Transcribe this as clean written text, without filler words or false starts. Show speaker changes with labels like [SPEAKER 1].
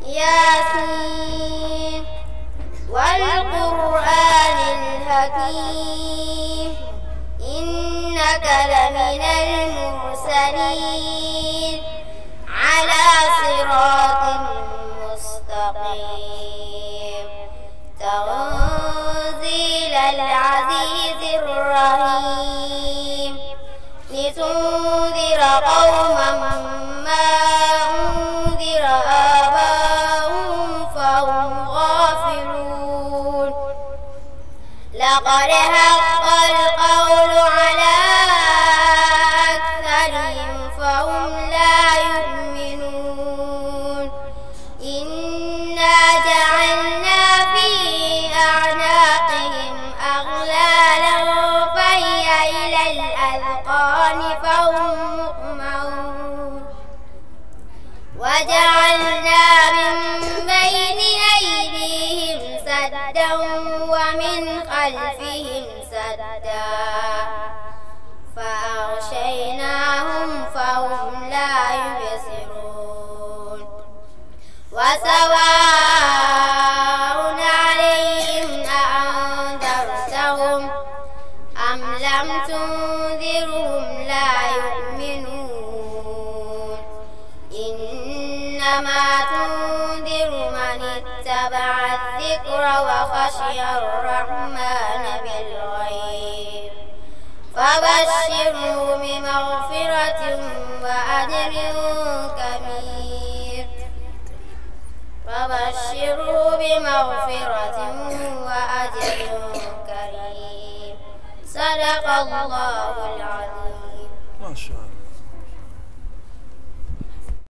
[SPEAKER 1] ياسين والقرآن الحكيم إنك لمن المرسلين على صراط مستقيم تنزيل العزيز الرحيم لتنذر قوما ما أنذر آباؤهم فهم غافلون لقد حق القول على أكثرهم فهم لا يؤمنون إنا جعلنا في أعناقهم أغلالا فهي إلى الأذقان فهم مقمحون وجعلنا من بين أيديهم سدا ومن خلفهم سدا فأغشيناهم فهم لا يبصرون وسواء عليهم أأنذرتهم أم لم تنذرهم لا يؤمنون إنما تنذر من اتبع الذكر وخشي الرحمن بالغيب فبشره بمغفرة وأجر كبير كريم صدق الله العظيم.
[SPEAKER 2] ما شاء الله.